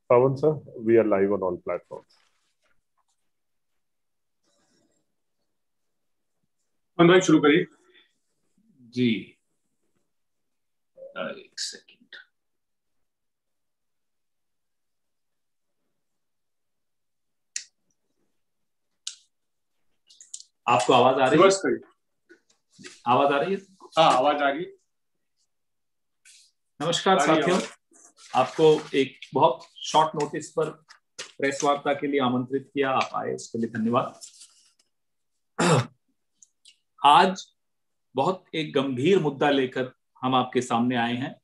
Pawan sir, we are live on all platforms. भाई शुरू करिए जी। एक सेकंड। आपको आवाज आ रही है? आवाज आ रही है? हाँ, आवाज आ रही है। नमस्कार साथियों, आपको एक बहुत शॉर्ट नोटिस पर प्रेस वार्ता के लिए आमंत्रित किया, आप आए इसके लिए धन्यवाद। आज बहुत एक गंभीर मुद्दा लेकर हम आपके सामने आए हैं।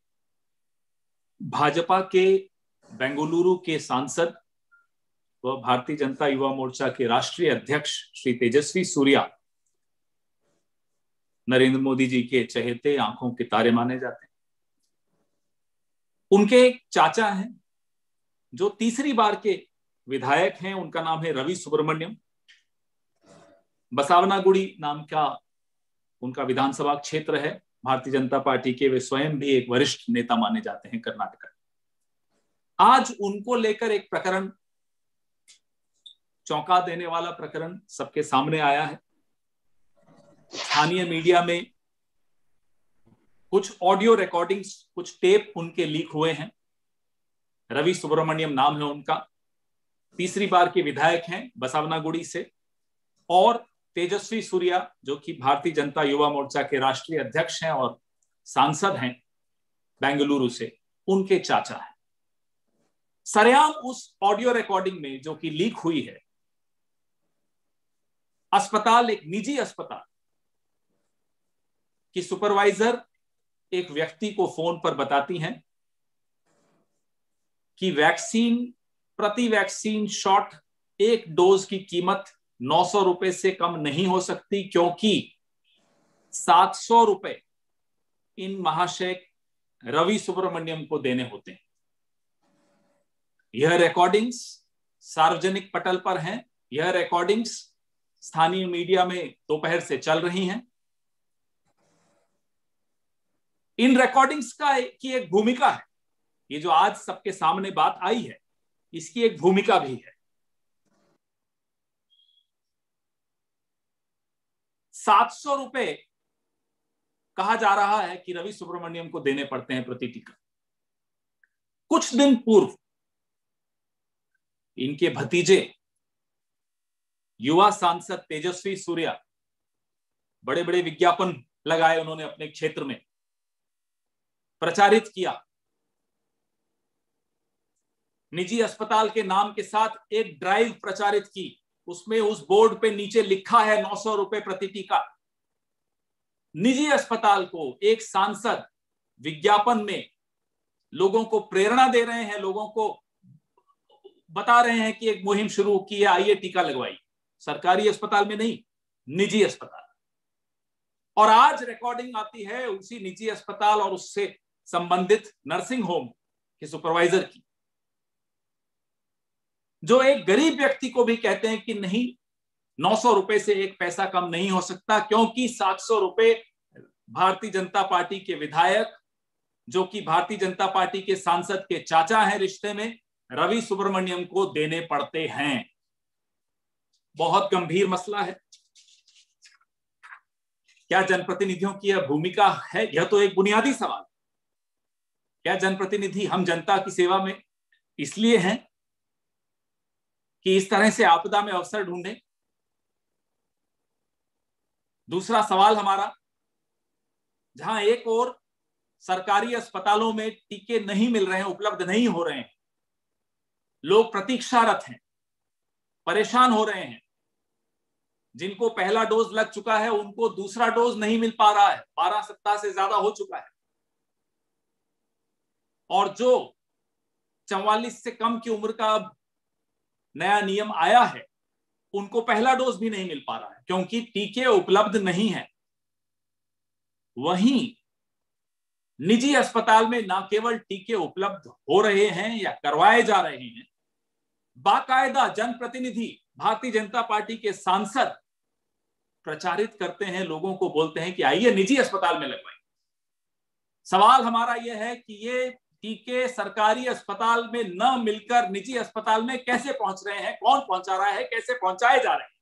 भाजपा के बेंगलुरु के सांसद व भारतीय जनता युवा मोर्चा के राष्ट्रीय अध्यक्ष श्री तेजस्वी सूर्या नरेंद्र मोदी जी के चहेते, आंखों के तारे माने जाते हैं। उनके एक चाचा हैं जो तीसरी बार के विधायक हैं, उनका नाम है रवि सुब्रमण्यम। बसावनागुड़ी नाम का उनका विधानसभा क्षेत्र है। भारतीय जनता पार्टी के वे स्वयं भी एक वरिष्ठ नेता माने जाते हैं कर्नाटक। आज उनको लेकर एक प्रकरण, चौंका देने वाला प्रकरण सबके सामने आया है। स्थानीय मीडिया में कुछ ऑडियो रिकॉर्डिंग्स, कुछ टेप उनके लीक हुए हैं। रवि सुब्रमण्यम नाम है उनका, तीसरी बार के विधायक हैं बसावनागुड़ी से, और तेजस्वी सूर्या जो कि भारतीय जनता युवा मोर्चा के राष्ट्रीय अध्यक्ष हैं और सांसद हैं बेंगलुरु से, उनके चाचा हैं। सरेआम उस ऑडियो रिकॉर्डिंग में जो कि लीक हुई है, अस्पताल, एक निजी अस्पताल की सुपरवाइजर एक व्यक्ति को फोन पर बताती हैं कि प्रति वैक्सीन शॉट एक डोज की कीमत 900 रुपए से कम नहीं हो सकती, क्योंकि 700 रुपए इन महाशय रवि सुब्रमण्यम को देने होते हैं। यह रिकॉर्डिंग्स सार्वजनिक पटल पर हैं। यह रिकॉर्डिंग्स स्थानीय मीडिया में दोपहर से चल रही हैं। इन रिकॉर्डिंग्स की एक भूमिका है। ये जो आज सबके सामने बात आई है, इसकी एक भूमिका भी है। 700 रुपए कहा जा रहा है कि रवि सुब्रमण्यम को देने पड़ते हैं प्रति टीका। कुछ दिन पूर्व इनके भतीजे युवा सांसद तेजस्वी सूर्या, बड़े बड़े विज्ञापन लगाए उन्होंने अपने क्षेत्र में, प्रचारित किया। निजी अस्पताल के नाम के साथ एक ड्राइव प्रचारित की। उसमें उस बोर्ड पे नीचे लिखा है 900 रुपए प्रति टीका। निजी अस्पताल को एक सांसद विज्ञापन में लोगों को प्रेरणा दे रहे हैं, लोगों को बता रहे हैं कि एक मुहिम शुरू की है, आइए टीका लगवाइए। सरकारी अस्पताल में नहीं, निजी अस्पताल। और आज रिकॉर्डिंग आती है उसी निजी अस्पताल और उससे संबंधित नर्सिंग होम के सुपरवाइजर की, जो एक गरीब व्यक्ति को भी कहते हैं कि नहीं, 900 रुपए से एक पैसा कम नहीं हो सकता, क्योंकि 700 रुपए भारतीय जनता पार्टी के विधायक, जो कि भारतीय जनता पार्टी के सांसद के चाचा हैं रिश्ते में, रवि सुब्रमण्यम को देने पड़ते हैं। बहुत गंभीर मसला है। क्या जनप्रतिनिधियों की यह भूमिका है? यह तो एक बुनियादी सवाल। क्या जनप्रतिनिधि हम जनता की सेवा में इसलिए हैं कि इस तरह से आपदा में अवसर ढूंढें? दूसरा सवाल हमारा, जहां एक और सरकारी अस्पतालों में टीके नहीं मिल रहे हैं, उपलब्ध नहीं हो रहे हैं, लोग प्रतीक्षारत हैं, परेशान हो रहे हैं। जिनको पहला डोज लग चुका है उनको दूसरा डोज नहीं मिल पा रहा है, 12 सप्ताह से ज्यादा हो चुका है। और जो 44 से कम की उम्र का नया नियम आया है, उनको पहला डोज भी नहीं मिल पा रहा है, क्योंकि टीके उपलब्ध नहीं है। वहीं निजी अस्पताल में न केवल टीके उपलब्ध हो रहे हैं या करवाए जा रहे हैं, बाकायदा जनप्रतिनिधि, भारतीय जनता पार्टी के सांसद प्रचारित करते हैं, लोगों को बोलते हैं कि आइए निजी अस्पताल में लगवाएं। सवाल हमारा यह है कि ये टीके सरकारी अस्पताल में न मिलकर निजी अस्पताल में कैसे पहुंच रहे हैं, कौन पहुंचा रहा है, कैसे पहुंचाए जा रहे हैं?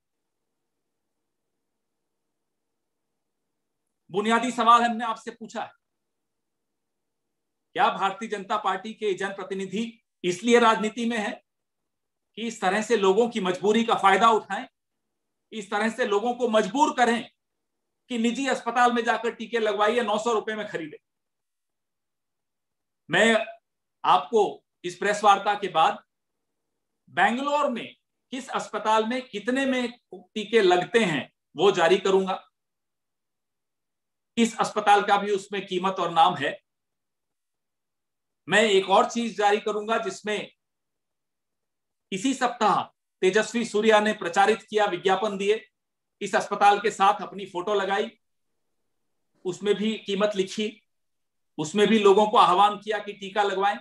बुनियादी सवाल हमने आपसे पूछा है। क्या भारतीय जनता पार्टी के जनप्रतिनिधि इसलिए राजनीति में है कि इस तरह से लोगों की मजबूरी का फायदा उठाएं, इस तरह से लोगों को मजबूर करें कि निजी अस्पताल में जाकर टीके लगवाइए, 900 रुपए में खरीदे? मैं आपको इस प्रेस वार्ता के बाद बेंगलोर में किस अस्पताल में कितने में टीके लगते हैं वो जारी करूंगा। इस अस्पताल का भी उसमें कीमत और नाम है। मैं एक और चीज जारी करूंगा जिसमें इसी सप्ताह तेजस्वी सूर्या ने प्रचारित किया, विज्ञापन दिए, इस अस्पताल के साथ अपनी फोटो लगाई, उसमें भी कीमत लिखी, उसमें भी लोगों को आह्वान किया कि टीका लगवाएं।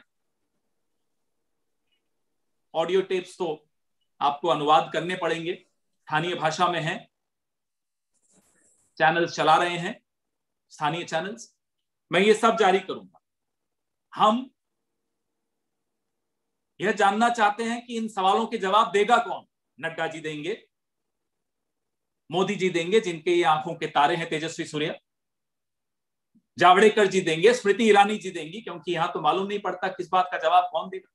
ऑडियो टेप्स तो आपको अनुवाद करने पड़ेंगे, स्थानीय भाषा में है, चैनल्स चला रहे हैं, स्थानीय चैनल्स। मैं ये सब जारी करूंगा। हम यह जानना चाहते हैं कि इन सवालों के जवाब देगा कौन? नड्डा जी देंगे, मोदी जी देंगे जिनके ये आंखों के तारे हैं, तेजस्वी सूर्या, जावड़ेकर जी देंगे, स्मृति ईरानी जी देंगी, क्योंकि यहां तो मालूम नहीं पड़ता किस बात का जवाब कौन देगा।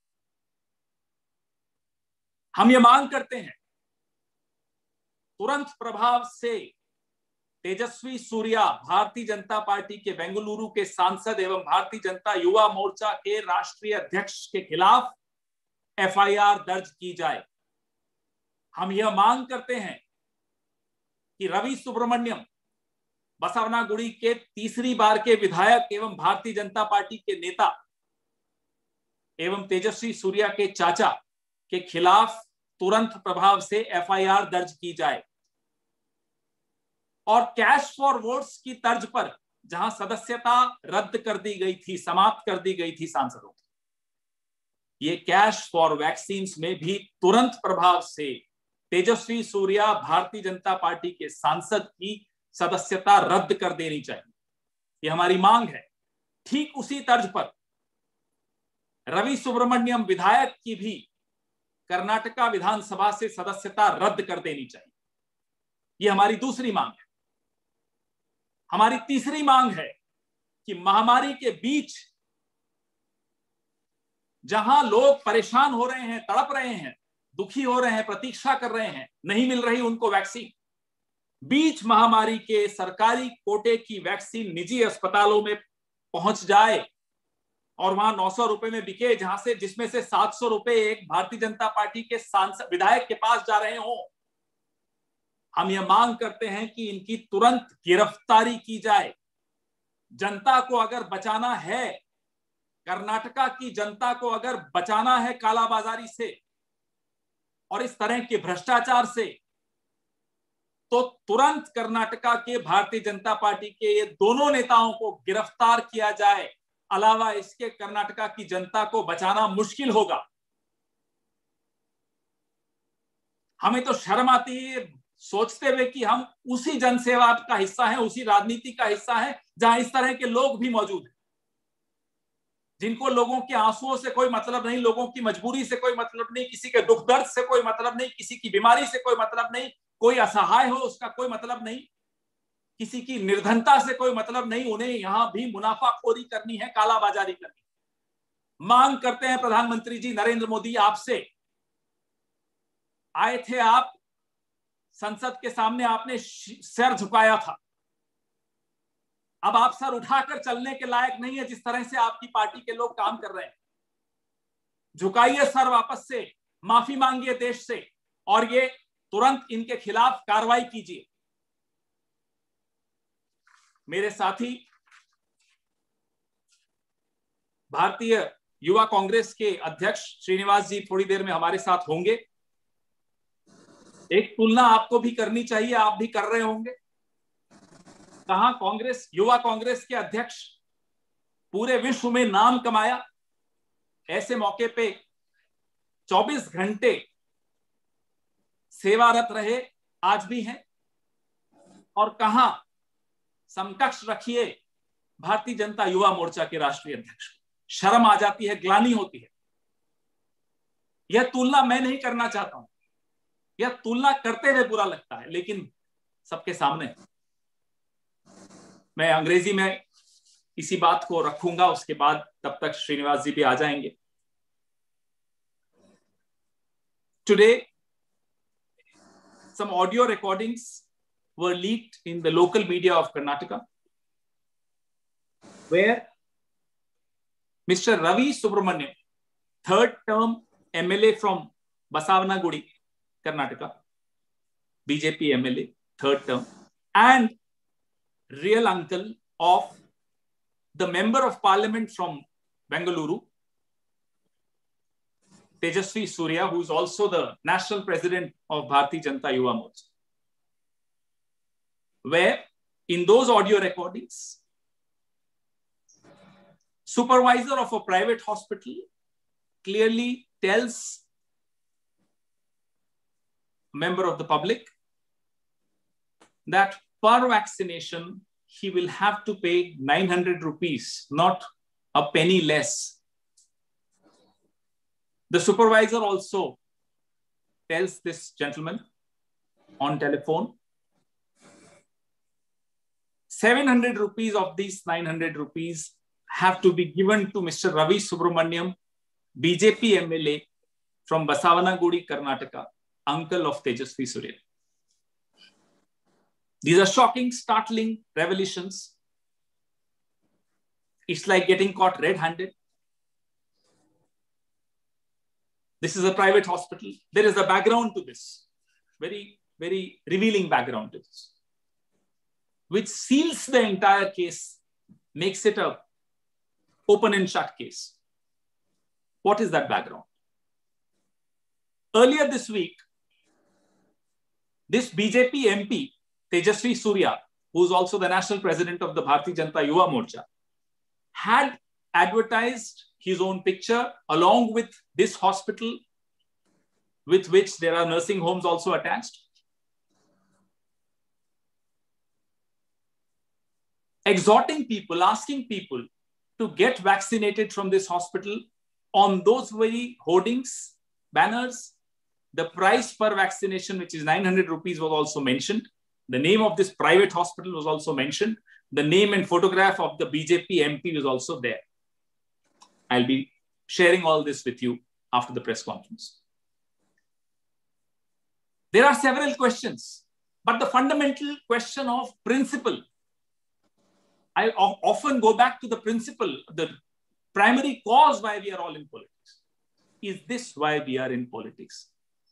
हम ये मांग करते हैं तुरंत प्रभाव से तेजस्वी सूर्या, भारतीय जनता पार्टी के बेंगलुरु के सांसद एवं भारतीय जनता युवा मोर्चा के राष्ट्रीय अध्यक्ष के खिलाफ एफआईआर दर्ज की जाए। हम यह मांग करते हैं कि रवि सुब्रमण्यम, बसवनागुड़ी के तीसरी बार के विधायक एवं भारतीय जनता पार्टी के नेता एवं तेजस्वी सूर्या के चाचा के खिलाफ तुरंत प्रभाव से एफआईआर दर्ज की जाए और कैश फॉर वोट्स की तर्ज पर, जहां सदस्यता रद्द कर दी गई थी, समाप्त कर दी गई थी सांसदों की, ये कैश फॉर वैक्सीन में भी तुरंत प्रभाव से तेजस्वी सूर्या, भारतीय जनता पार्टी के सांसद की सदस्यता रद्द कर देनी चाहिए। ये हमारी मांग है। ठीक उसी तर्ज पर रवि सुब्रमण्यम विधायक की भी कर्नाटका विधानसभा से सदस्यता रद्द कर देनी चाहिए। ये हमारी दूसरी मांग है। हमारी तीसरी मांग है कि महामारी के बीच जहां लोग परेशान हो रहे हैं, तड़प रहे हैं, दुखी हो रहे हैं, प्रतीक्षा कर रहे हैं, नहीं मिल रही उनको वैक्सीन, बीच महामारी के सरकारी कोटे की वैक्सीन निजी अस्पतालों में पहुंच जाए और वहां 900 रुपए में बिके, जहां से जिसमें से 700 रुपए एक भारतीय जनता पार्टी के सांसद विधायक के पास जा रहे हों। हम यह मांग करते हैं कि इनकी तुरंत गिरफ्तारी की जाए। जनता को अगर बचाना है, कर्नाटका की जनता को अगर बचाना है कालाबाजारी से और इस तरह के भ्रष्टाचार से, तो तुरंत कर्नाटका के भारतीय जनता पार्टी के ये दोनों नेताओं को गिरफ्तार किया जाए। अलावा इसके कर्नाटका की जनता को बचाना मुश्किल होगा। हमें तो शर्म आती है सोचते हुए कि हम उसी जनसेवा का हिस्सा हैं, उसी राजनीति का हिस्सा हैं जहां इस तरह के लोग भी मौजूद हैं, जिनको लोगों के आंसुओं से कोई मतलब नहीं, लोगों की मजबूरी से कोई मतलब नहीं, किसी के दुख दर्द से कोई मतलब नहीं, किसी की बीमारी से कोई मतलब नहीं, कोई असहाय हो उसका कोई मतलब नहीं, किसी की निर्धनता से कोई मतलब नहीं। उन्हें यहां भी मुनाफाखोरी करनी है, कालाबाजारी करनी है। मांग करते हैं प्रधानमंत्री जी नरेंद्र मोदी आपसे, आए थे आप संसद के सामने, आपने सिर झुकाया था, अब आप सर उठाकर चलने के लायक नहीं है जिस तरह से आपकी पार्टी के लोग काम कर रहे हैं। झुकाइए सर वापस से, माफी मांगिए देश से और ये तुरंत इनके खिलाफ कार्रवाई कीजिए। मेरे साथी भारतीय युवा कांग्रेस के अध्यक्ष श्रीनिवास जी थोड़ी देर में हमारे साथ होंगे। एक तुलना आपको भी करनी चाहिए, आप भी कर रहे होंगे। कहां कांग्रेस, युवा कांग्रेस के अध्यक्ष पूरे विश्व में नाम कमाया, ऐसे मौके पे 24 घंटे सेवारत रहे, आज भी हैं। और कहां समकक्ष रखिए भारतीय जनता युवा मोर्चा के राष्ट्रीय अध्यक्ष। शर्म आ जाती है, ग्लानि होती है। यह तुलना मैं नहीं करना चाहता हूं, यह तुलना करते हुए बुरा लगता है, लेकिन सबके सामने मैं अंग्रेजी में इसी बात को रखूंगा, उसके बाद तब तक श्रीनिवास जी भी आ जाएंगे। Today, some audio recordings were leaked in the local media of Karnataka, where Mr. Ravi Subramaniam, third term MLA from Basavanagudi, Karnataka, BJP MLA, third term, and real uncle of the member of parliament from Bengaluru, Tejasvi Surya, who is also the national president of Bharatiya Janata Yuva Morcha, where in those audio recordings, supervisor of a private hospital clearly tells a member of the public that per vaccination, he will have to pay 900 rupees, not a penny less. The supervisor also tells this gentleman on telephone, 700 rupees of these 900 rupees have to be given to Mr. Ravi Subramaniam, BJP MLA from Basavanagudi, Karnataka, uncle of Tejasvi Surya. These are shocking, startling revelations. It's like getting caught red-handed. This is a private hospital. There is a background to this, very, very revealing background to this, which seals the entire case, makes it a open and shut case. What is that background? Earlier this week, this BJP MP, Tejasvi Surya, who is also the national president of the Bharatiya Janata Yuva Morcha, had advertised his own picture along with this hospital, with which there are nursing homes also attached, exhorting people, asking people to get vaccinated from this hospital. On those very hoardings, banners, the price per vaccination, which is 900 rupees, was also mentioned. The name of this private hospital was also mentioned. The name and photograph of the BJP MP was also there. I'll be sharing all this with you after the press conference. There are several questions, but the fundamental question of principle, I often go back to the principle, the primary cause why we are all in politics. Is this why we are in politics?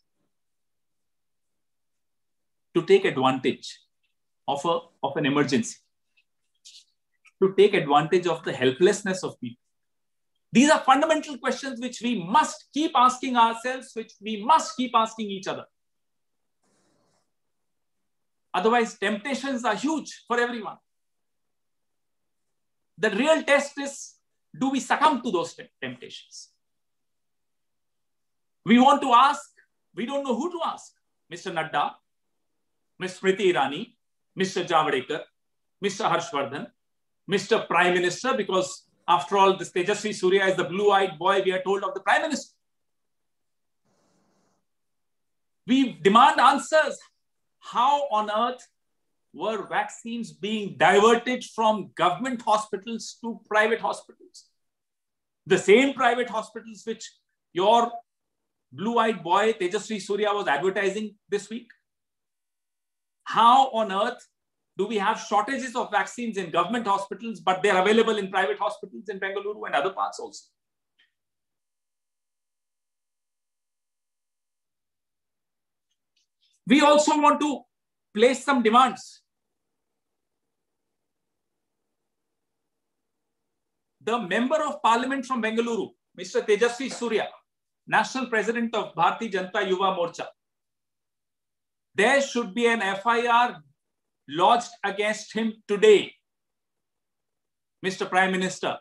To take advantage of an emergency, to take advantage of the helplessness of people. These are fundamental questions which we must keep asking ourselves, which we must keep asking each other. Otherwise, temptations are huge for everyone. The real test is, do we succumb to those temptations? We want to ask, we don't know who to ask. Mr. Nadda, Ms. Smriti Irani, Mr. Javadekar, Mr. Harshvardhan, Mr. Prime Minister, because after all, this Tejasvi Surya is the blue-eyed boy we are told of the Prime Minister. We demand answers. How on earth were vaccines being diverted from government hospitals to private hospitals? The same private hospitals which your blue-eyed boy Tejasvi Surya was advertising this week. How on earth do we have shortages of vaccines in government hospitals, but they're available in private hospitals in Bengaluru and other parts also? We also want to place some demands. The member of parliament from Bengaluru, Mr. Tejasvi Surya, national president of Bharatiya Janata Yuva Morcha, there should be an FIR lodged against him today, Mr. Prime Minister.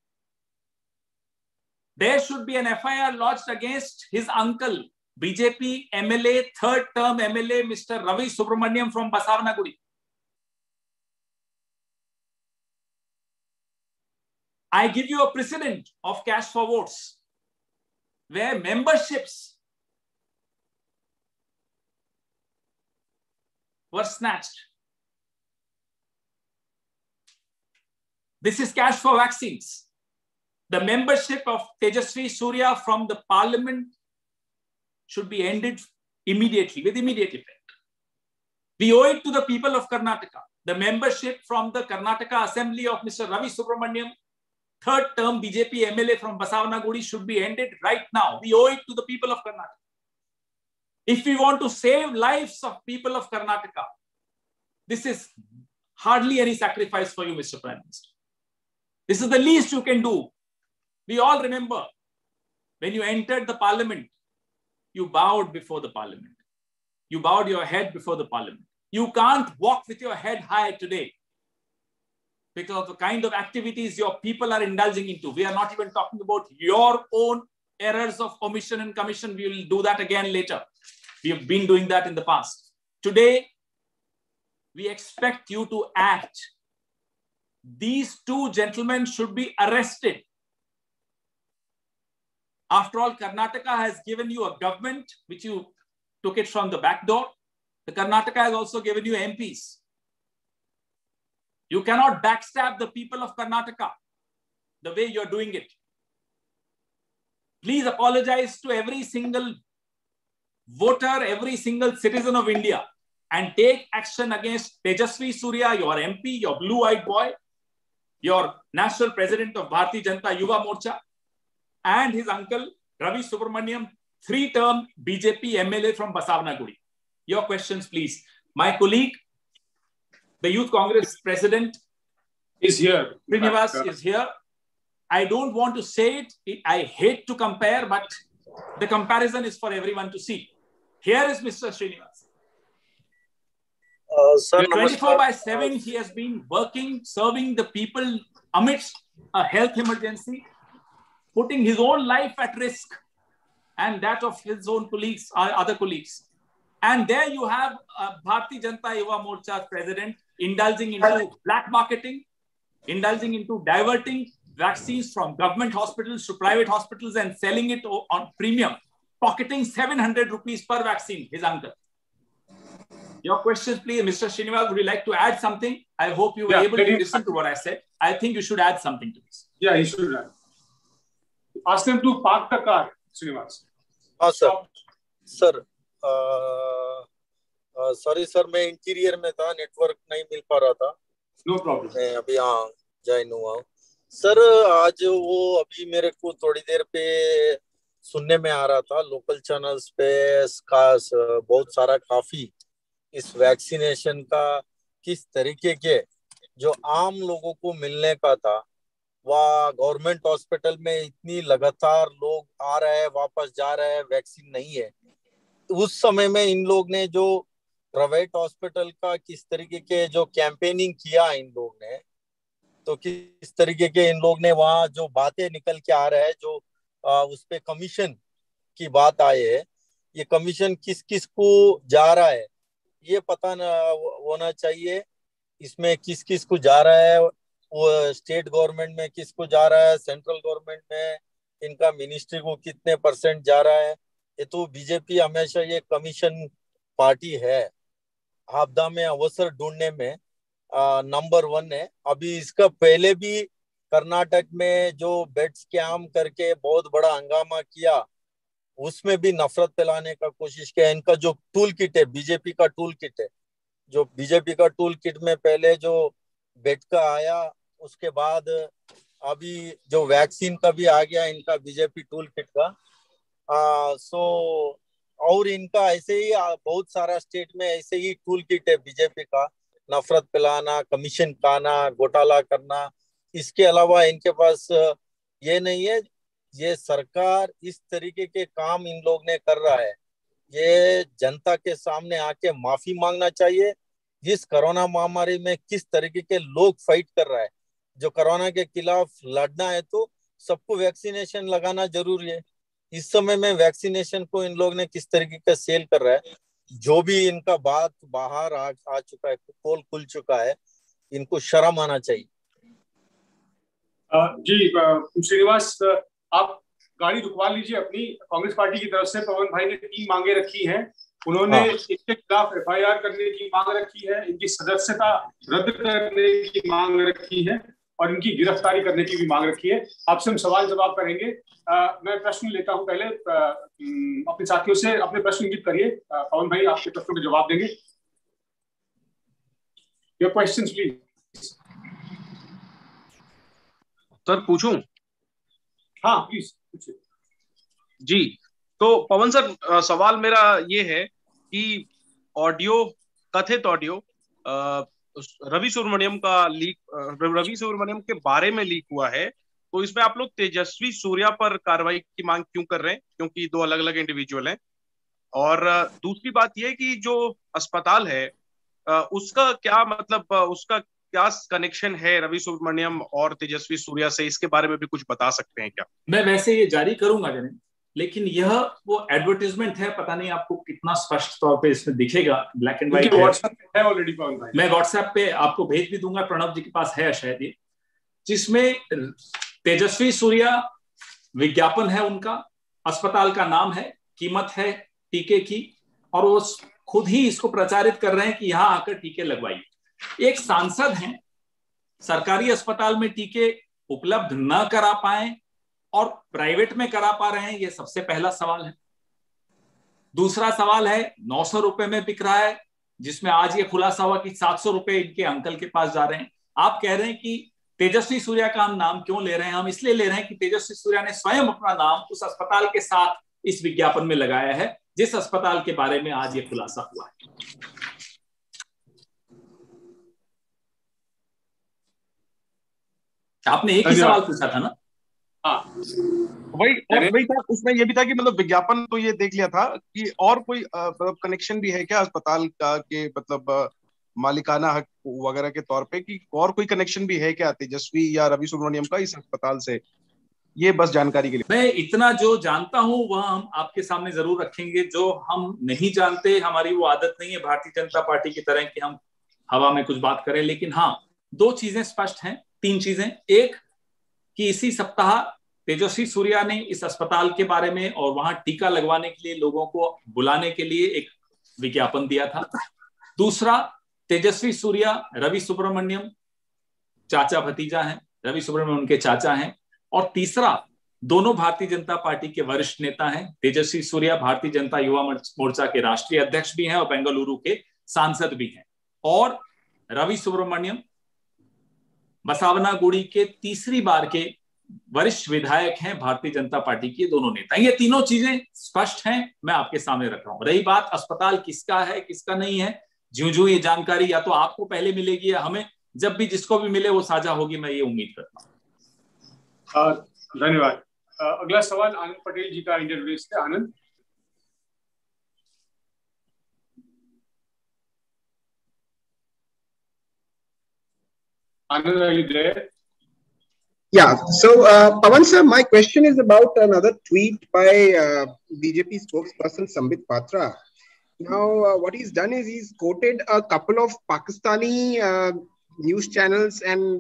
There should be an FIR lodged against his uncle, BJP MLA, third term MLA, Mr. Ravi Subramaniam from Basavanagudi. I give you a precedent of cash for votes, where memberships were snatched. This is cash for vaccines. The membership of Tejasvi Surya from the parliament should be ended immediately, with immediate effect. We owe it to the people of Karnataka. The membership from the Karnataka Assembly of Mr. Ravi Subramaniam, third term BJP MLA from Basavanagudi, should be ended right now. We owe it to the people of Karnataka. If we want to save lives of people of Karnataka, this is hardly any sacrifice for you, Mr. Prime Minister. This is the least you can do. We all remember when you entered the parliament, you bowed before the parliament. You bowed your head before the parliament. You can't walk with your head high today because of the kind of activities your people are indulging into. We are not even talking about your own errors of omission and commission. We will do that again later. We have been doing that in the past. Today, we expect you to act. These two gentlemen should be arrested. After all, Karnataka has given you a government, which you took it from the back door. The Karnataka has also given you MPs. You cannot backstab the people of Karnataka the way you're doing it. Please apologize to every single voter, every single citizen of India, and take action against Tejasvi Surya, your MP, your blue-eyed boy, your national president of Bharatiya Janata Yuva Morcha, and his uncle, Ravi Subramaniam, three-term BJP MLA from Basavanagudi. Your questions, please. My colleague, the Youth Congress president, is here. Srinivas is here. I don't want to say it. I hate to compare, but the comparison is for everyone to see. Here is Mr. Srinivas. Sir, 24/7, he has been working, serving the people amidst a health emergency, putting his own life at risk and that of his own colleagues, other colleagues. And there you have Bharatiya Janata Yuva Morcha's president indulging into black marketing, indulging into diverting vaccines from government hospitals to private hospitals and selling it on premium, pocketing 700 rupees per vaccine, his uncle. Your questions, please. Mr. Srinivas, would you like to add something? I hope you were able to listen to what I said. I think you should add something to this. Yeah, he should add. Ask them to park the car, Srinivas. Sir sorry sir, मैं interior में था, network नहीं मिल पा रहा था. No problem. मैं अभी यहाँ ज्वाइन हुआ हूँ. सर, आज वो अभी मेरे को थोड़ी देर पे सुनने में आ रहा था लोकल चैनल्स पे, खास बहुत सारा काफी इस वैक्सीनेशन का किस तरीके के जो आम लोगों को मिलने का था, वह गवर्नमेंट हॉस्पिटल में इतनी लगातार लोग आ रहे हैं, वापस जा रहे हैं, वैक्सीन नहीं है. उस समय में इन लोग ने जो प्राइवेट हॉस्पिटल का किस तरीके के जो कैंपेनिंग किया इन लोग ने, तो किस तरीके के इन लोग ने वहाँ जो बातें निकल के आ रहे हैं, जो उस पे कमीशन की बात आए है, ये कमीशन किस किस को जा रहा है ये पता न होना चाहिए. इसमें किस किस को जा रहा है, वो स्टेट गवर्नमेंट में किसको जा रहा है, सेंट्रल गवर्नमेंट में इनका मिनिस्ट्री को कितने % जा रहा है. ये तो बीजेपी हमेशा ये कमीशन पार्टी है, आपदा में अवसर ढूंढने में नंबर 1 है. अभी इसका पहले भी कर्नाटक में जो बेड स्कैम करके बहुत बड़ा हंगामा किया, उसमें भी नफरत फैलाने का कोशिश किया. इनका जो टूल किट है, बीजेपी का टूल किट है, जो बीजेपी का टूल किट में पहले जो बेड का आया, उसके बाद अभी जो वैक्सीन का भी आ गया इनका बीजेपी टूल किट का. और इनका ऐसे ही बहुत सारा स्टेट में ऐसे ही टूल किट है बीजेपी का, नफरत फैलाना, कमीशन खाना, घोटाला करना. इसके अलावा इनके पास ये नहीं है. ये सरकार इस तरीके के काम इन लोग ने कर रहा है, ये जनता के सामने आके माफी मांगना चाहिए. जिस कोरोना महामारी में किस तरीके के लोग फाइट कर रहा है, जो कोरोना के खिलाफ लड़ना है तो सबको वैक्सीनेशन लगाना जरूरी है. इस समय में वैक्सीनेशन को इन लोग ने किस तरीके का सेल कर रहा है, जो भी इनका बात बाहर आ चुका है, पोल खुल चुका है, इनको शर्म आना चाहिए. जी श्रीनिवास, आप गाड़ी रुकवा लीजिए अपनी। कांग्रेस पार्टी की तरफ से पवन भाई ने 3 मांगे रखी हैं। उन्होंने इनके खिलाफ FIR करने की मांग रखी है, इनकी सदस्यता रद्द करने की मांग रखी है और इनकी गिरफ्तारी करने की भी मांग रखी है। आपसे हम सवाल जवाब करेंगे। मैं प्रश्न लेता हूं पहले अपने साथियों से। अपने प्रश्न इंगित करिए। पवन भाई आपके प्रश्नों के जवाब देंगे। Your questions please. सर पूछूं? हाँ प्लीज पूछिए। जी, तो पवन सर, सवाल मेरा ये है कि ऑडियो, कथित ऑडियो रवि सुब्रमण्यम का लीक, रवि सुब्रमण्यम के बारे में लीक हुआ है, तो इसमें आप लोग तेजस्वी सूर्या पर कार्रवाई की मांग क्यों कर रहे हैं? क्योंकि 2 अलग अलग इंडिविजुअल हैं। और दूसरी बात यह कि जो अस्पताल है उसका क्या मतलब, उसका क्या कनेक्शन है रवि सुब्रमण्यम और तेजस्वी सूर्या से? इसके बारे में भी कुछ बता सकते हैं क्या? मैं वैसे ये जारी करूंगा जन, लेकिन यह वो एडवर्टाइजमेंट है, पता नहीं आपको कितना स्पष्ट तौर पे इसमें दिखेगा। ब्लैक एंड व्हाइट व्हाट्सएप पे है ऑलरेडी पवन भाई। मैं व्हाट्सएप पे आपको भेज भी दूंगा, प्रणव जी के पास है शायद ये, जिसमें तेजस्वी सूर्या विज्ञापन है उनका, अस्पताल का नाम है, कीमत है टीके की, और वो खुद ही इसको प्रचारित कर रहे हैं कि यहां आकर टीके लगवाइए। एक सांसद हैं, सरकारी अस्पताल में टीके उपलब्ध न करा पाए और प्राइवेट में करा पा रहे हैं, ये सबसे पहला सवाल है। दूसरा सवाल है 900 रुपए में बिक रहा है, जिसमें आज ये खुलासा हुआ कि 700 रुपए इनके अंकल के पास जा रहे हैं। आप कह रहे हैं कि तेजस्वी सूर्या का हम नाम क्यों ले रहे हैं? हम इसलिए ले रहे हैं कि तेजस्वी सूर्या ने स्वयं अपना नाम उस अस्पताल के साथ इस विज्ञापन में लगाया है, जिस अस्पताल के बारे में आज ये खुलासा हुआ है। आपने एक ही सवाल पूछा था ना? हाँ वही था, उसमें ये भी था कि मतलब विज्ञापन तो ये देख लिया था कि और कोई मतलब कनेक्शन भी है क्या अस्पताल का, के मतलब मालिकाना हक वगैरह के तौर पे, कि और कोई कनेक्शन भी है क्या तेजस्वी या रवि सुब्रमण्यम का इस अस्पताल से? ये बस जानकारी के लिए। मैं इतना जो जानता हूं वह हम आपके सामने जरूर रखेंगे। जो हम नहीं जानते, हमारी वो आदत नहीं है भारतीय जनता पार्टी की तरह कि हम हवा में कुछ बात करें। लेकिन हाँ, 2 चीजें स्पष्ट हैं, 3 चीजें। एक कि इसी सप्ताह तेजस्वी सूर्या ने इस अस्पताल के बारे में और वहां टीका लगवाने के लिए लोगों को बुलाने के लिए एक विज्ञापन दिया था। दूसरा, तेजस्वी सूर्या रवि सुब्रमण्यम चाचा भतीजा हैं, रवि सुब्रमण्यम उनके चाचा हैं। और तीसरा, दोनों भारतीय जनता पार्टी के वरिष्ठ नेता हैं। तेजस्वी सूर्या भारतीय जनता युवा मोर्चा के राष्ट्रीय अध्यक्ष भी हैं और बेंगलुरु के सांसद भी हैं। और रवि सुब्रमण्यम बसावनागुड़ी के 3री बार के वरिष्ठ विधायक हैं भारतीय जनता पार्टी के, दोनों नेता। ये तीनों चीजें स्पष्ट हैं, मैं आपके सामने रख रहा हूं। रही बात अस्पताल किसका है किसका नहीं है, ज्यों ये जानकारी या तो आपको पहले मिलेगी या हमें जब भी जिसको भी मिले वो साझा होगी, मैं ये उम्मीद करता हूँ। धन्यवाद। अगला सवाल आनंद पटेल जी का इंडियन रेस से। Anand. Anand, are you there? Yeah. So, Pawan sir, my question is about another tweet by BJP spokesperson Sambit Patra. Now, what he's done is he's quoted a couple of Pakistani news channels and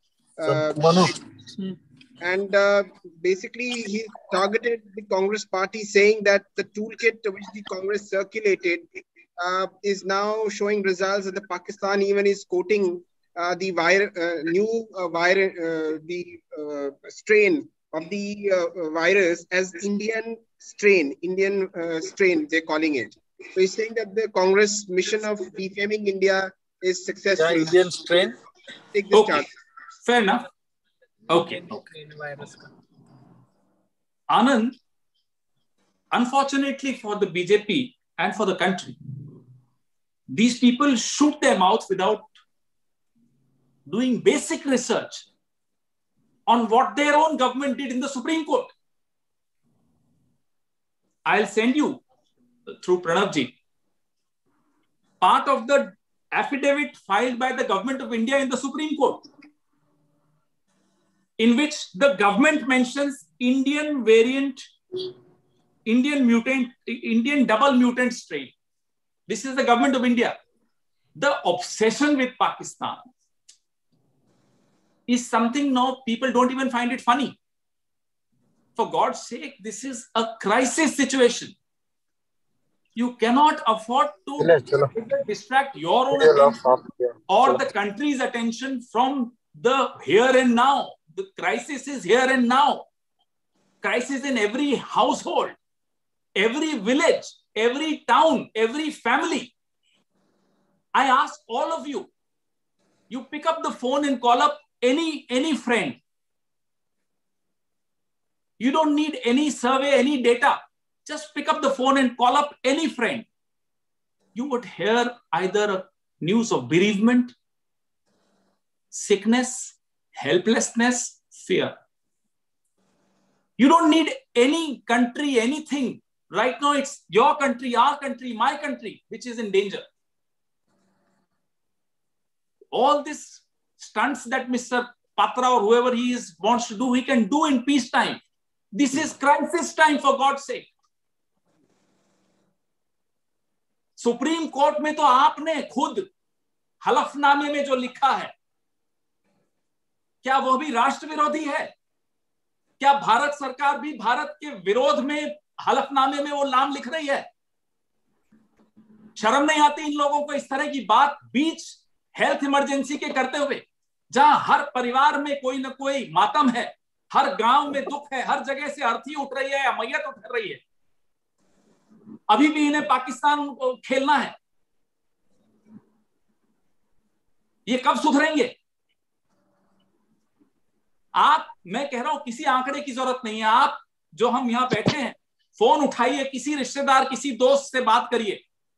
basically he targeted the Congress party, saying that the toolkit which the Congress circulated is now showing results, that the Pakistan even is quoting the strain of the virus as Indian strain, they're calling it. So he's saying that the Congress mission of defaming India is successful. Yeah, Indian strain. Take this okay. chance. Fair enough. Okay. Anand, unfortunately for the BJP and for the country, these people shoot their mouth without doing basic research on what their own government did in the Supreme Court. I'll send you through Pranavji part of the affidavit filed by the government of India in the Supreme Court, in which the government mentions Indian variant, Indian double mutant strain. This is the government of India. The obsession with Pakistan is something now people don't even find it funny. For God's sake, this is a crisis situation. You cannot afford to distract your own attention or the country's attention from the here and now. The crisis is here and now. Crisis in every household, every village, every town, every family. I ask all of you, you pick up the phone and call up any friend. You don't need any survey, any data. Just pick up the phone and call up any friend. You would hear either news of bereavement, sickness, helplessness, fear. You don't need any country, anything. Right now, it's your country, our country, my country, which is in danger. All these stunts that Mr. Patra or whoever he is wants to do, he can do in peacetime. This is crisis time, for God's sake. Supreme court में तो आपने खुद हलफनामे में जो लिखा है, क्या वह भी राष्ट्र विरोधी है? क्या भारत सरकार भी भारत के विरोध में हलफनामे में वो नाम लिख रही है? शर्म नहीं आती इन लोगों को इस तरह की बात बीच हेल्थ इमरजेंसी के करते हुए, जहां हर परिवार में कोई ना कोई मातम है, हर गांव में दुख है, हर जगह से अर्थी उठ रही है या मैयत उठ रही है। अभी भी इन्हें पाकिस्तान को खेलना है। ये कब सुधरेंगे? मैं कह रहा हूं, किसी आंकड़े की जरूरत नहीं है। आप जो हम यहां बैठे हैं, फोन उठाइए, किसी रिश्तेदार, किसी दोस्त से बात करिए।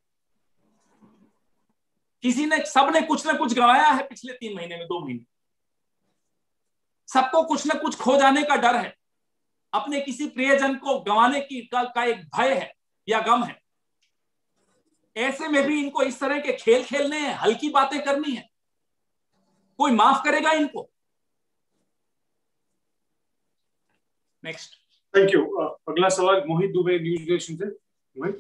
सबने कुछ ना कुछ गंवाया है पिछले 3 महीने में, 2 महीने। सबको कुछ ना कुछ खो जाने का डर है, अपने किसी प्रियजन को गंवाने का एक भय है या गम है। ऐसे में भी इनको इस तरह के खेल खेलने हैं, हल्की बातें करनी है। कोई माफ करेगा इनको? नेक्स्ट। Thank you. अगला सवाल मोहित दुबे, न्यूज नेशन से। मोहित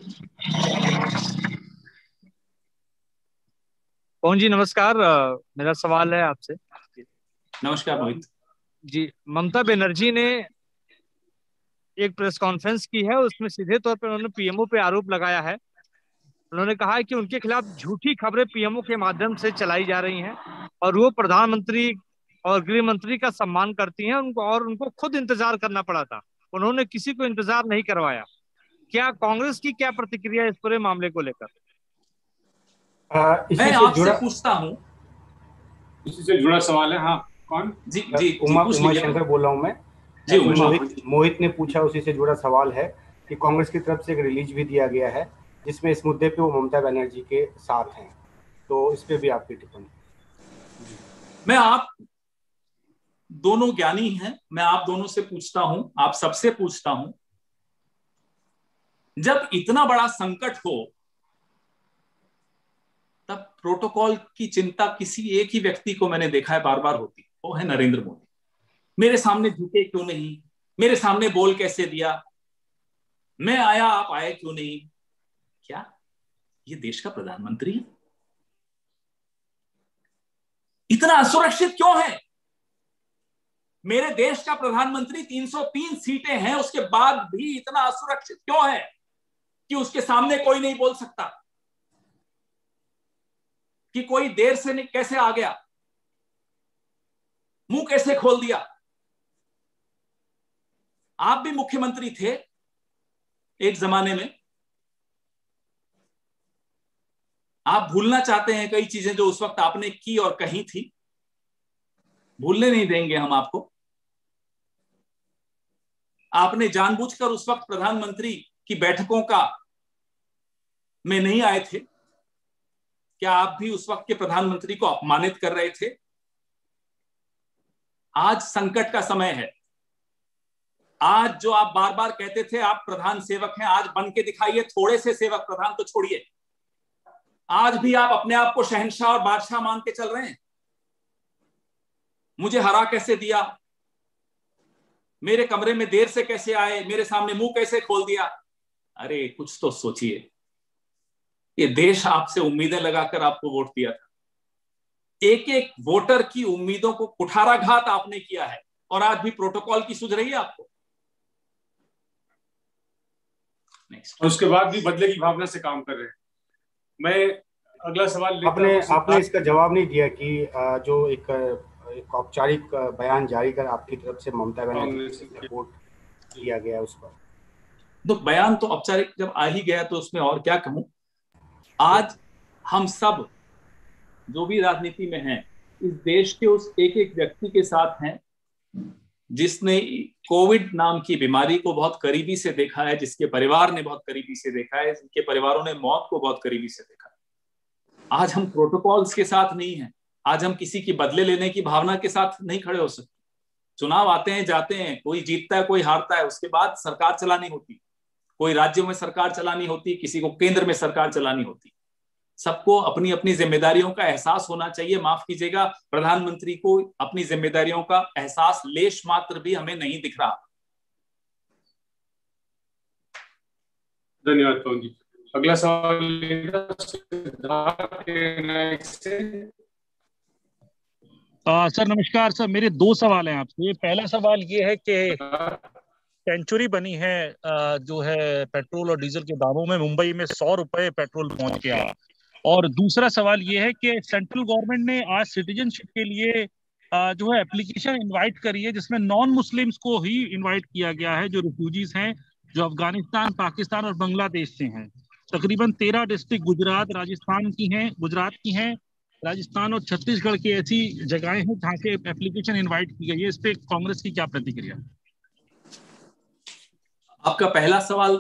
पवन जी नमस्कार। मेरा सवाल है आपसे। नमस्कार मोहित जी। ममता बनर्जी ने एक प्रेस कॉन्फ्रेंस की है, उसमें सीधे तौर पर उन्होंने पीएमओ पे आरोप लगाया है। उन्होंने कहा है कि उनके खिलाफ झूठी खबरें पीएमओ के माध्यम से चलाई जा रही हैं और वो प्रधानमंत्री और गृह मंत्री का सम्मान करती हैं उनको खुद इंतजार करना पड़ा था, उन्होंने किसी को इंतजार नहीं करवाया। क्या कांग्रेस की क्या प्रतिक्रिया इस पूरे मामले को लेकर? मैं आपसे पूछता हूँ, इसी से जुड़ा सवाल है। हाँ, कौन? जी उमा शंकर बोल रहा हूँ मैं। जी मोहित ने पूछा, उसी से जुड़ा सवाल है कि कांग्रेस की तरफ से एक रिलीज भी दिया गया है जिसमें इस मुद्दे पे वो ममता बनर्जी के साथ हैं, तो इस पे भी आपकी टिप्पणी। मैं आप दोनों ज्ञानी हैं, मैं आप दोनों से पूछता हूं, आप सबसे पूछता हूं, जब इतना बड़ा संकट हो तब प्रोटोकॉल की चिंता किसी एक ही व्यक्ति को मैंने देखा है बार बार होती, वो है नरेंद्र मोदी। मेरे सामने झुके क्यों नहीं, मेरे सामने बोल कैसे दिया, मैं आया आप आए क्यों नहीं? क्या ये देश का प्रधानमंत्री है? इतना असुरक्षित क्यों है? मेरे देश का प्रधानमंत्री 303 सीटें हैं, उसके बाद भी इतना असुरक्षित क्यों है कि उसके सामने कोई नहीं बोल सकता, कि कोई देर से नहीं कैसे आ गया, मुंह कैसे खोल दिया? आप भी मुख्यमंत्री थे एक जमाने में। आप भूलना चाहते हैं कई चीजें जो उस वक्त आपने की और कही थी, भूलने नहीं देंगे हम आपको। आपने जानबूझकर उस वक्त प्रधानमंत्री की बैठकों में नहीं आए थे। क्या आप भी उस वक्त के प्रधानमंत्री को अपमानित कर रहे थे? आज संकट का समय है। आज जो आप बार बार कहते थे आप प्रधान सेवक हैं, आज बन के दिखाइए थोड़े से सेवक, प्रधान तो छोड़िए। आज भी आप अपने आप को शहंशाह और बादशाह मान के चल रहे हैं। मुझे हरा कैसे दिया, मेरे कमरे में देर से कैसे आए, मेरे सामने मुंह कैसे खोल दिया। अरे कुछ तो सोचिए। ये देश आपसे उम्मीदें लगाकर आपको वोट दिया था, एक एक वोटर की उम्मीदों को कुठाराघात आपने किया है, और आज भी प्रोटोकॉल की सूझ रही है आपको। और उसके बाद भी बदले की भावना से काम कर रहे हैं। मैं अगला सवाल लेता हूं। आपने इसका जवाब नहीं दिया कि जो एक औपचारिक बयान जारी कर आपकी तरफ से ममता बनर्जी को सपोर्ट किया गया उस पर। तो बयान तो औपचारिक जब आ ही गया तो उसमें और क्या कहूं। आज हम सब जो भी राजनीति में हैं, इस देश के उस एक एक व्यक्ति के साथ हैं जिसने कोविड नाम की बीमारी को बहुत करीबी से देखा है, जिसके परिवार ने बहुत करीबी से देखा है, जिनके परिवारों ने मौत को बहुत करीबी से देखा है। आज हम प्रोटोकॉल्स के साथ नहीं हैं, आज हम किसी की बदले लेने की भावना के साथ नहीं खड़े हो सकते। चुनाव आते हैं जाते हैं, कोई जीतता है कोई हारता है, उसके बाद सरकार चलानी होती, कोई राज्यों में सरकार चलानी होती, किसी को केंद्र में सरकार चलानी होती। सबको अपनी अपनी जिम्मेदारियों का एहसास होना चाहिए। माफ कीजिएगा, प्रधानमंत्री को अपनी जिम्मेदारियों का एहसास लेश मात्र भी हमें नहीं दिख रहा। धन्यवाद पवन जी। अगला सवाल सर नमस्कार सर, मेरे 2 सवाल हैं आपसे। पहला सवाल ये है कि सेंचुरी बनी है जो है पेट्रोल और डीजल के दामों में, मुंबई में 100 रुपए पेट्रोल पहुंच गया। और दूसरा सवाल ये है कि सेंट्रल गवर्नमेंट ने आज सिटीजनशिप के लिए जो है एप्लीकेशन इनवाइट करी है, जिसमें नॉन मुस्लिम्स को ही इनवाइट किया गया है, जो रिफ्यूजीज हैं, जो अफगानिस्तान, पाकिस्तान और बांग्लादेश से हैं। तकरीबन 13 डिस्ट्रिक्ट गुजरात की हैं, राजस्थान और छत्तीसगढ़ की ऐसी जगहें हैं जहाँ से एप्लीकेशन इनवाइट की गई है। इस पे कांग्रेस की क्या प्रतिक्रिया? आपका पहला सवाल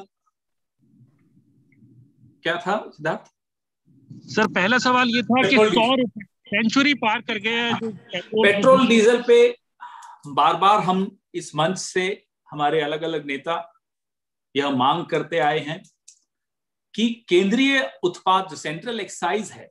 क्या था सिद्धार्थ? सर पहला सवाल ये था कि 100 रुपए सेंचुरी पार कर गए जो पेट्रोल डीजल पे बार बार हम इस मंच से हमारे अलग अलग नेता यह मांग करते आए हैं कि केंद्रीय उत्पाद जो सेंट्रल एक्साइज है,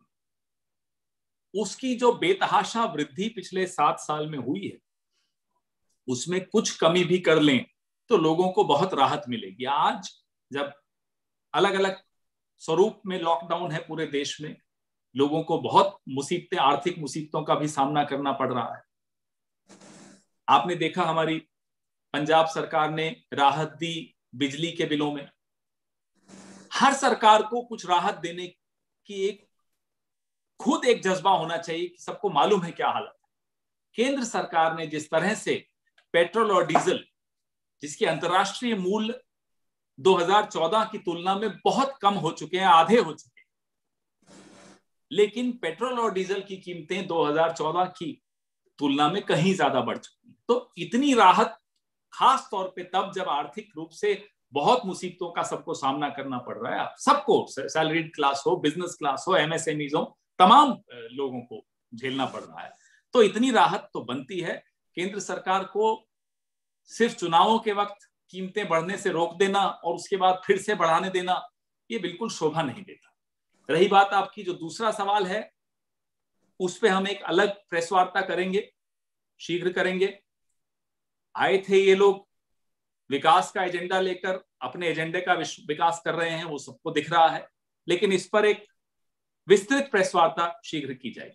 उसकी जो बेतहाशा वृद्धि पिछले 7 साल में हुई है, उसमें कुछ कमी भी कर लें तो लोगों को बहुत राहत मिलेगी। आज जब अलग अलग स्वरूप में लॉकडाउन है पूरे देश में, लोगों को बहुत मुसीबतें, आर्थिक मुसीबतों का भी सामना करना पड़ रहा है। आपने देखा हमारी पंजाब सरकार ने राहत दी बिजली के बिलों में। हर सरकार को कुछ राहत देने की खुद एक जज्बा होना चाहिए कि सबको मालूम है क्या हालत है। केंद्र सरकार ने जिस तरह से पेट्रोल और डीजल, जिसके अंतर्राष्ट्रीय मूल्य 2014 की तुलना में बहुत कम हो चुके हैं, आधे हो चुके हैं, लेकिन पेट्रोल और डीजल की कीमतें 2014 की तुलना में कहीं ज्यादा बढ़ चुकी हैं। तो इतनी राहत खास तौर पे तब जब आर्थिक रूप से बहुत मुसीबतों का सबको सामना करना पड़ रहा है, सबको, सैलरीड क्लास हो, बिजनेस क्लास हो, एमएसएमईज हो, तमाम लोगों को झेलना पड़ रहा है। तो इतनी राहत तो बनती है। केंद्र सरकार को सिर्फ चुनावों के वक्त कीमतें बढ़ने से रोक देना और उसके बाद फिर से बढ़ाने देना, ये बिल्कुल शोभा नहीं देता। रही बात आपकी जो दूसरा सवाल है, उस पे हम एक अलग प्रेस वार्ता करेंगे, शीघ्र करेंगे। आए थे ये लोग विकास का एजेंडा लेकर, अपने एजेंडे का विकास कर रहे हैं, वो सबको दिख रहा है, लेकिन इस पर एक विस्तृत प्रेस वार्ता शीघ्र की जाएगी।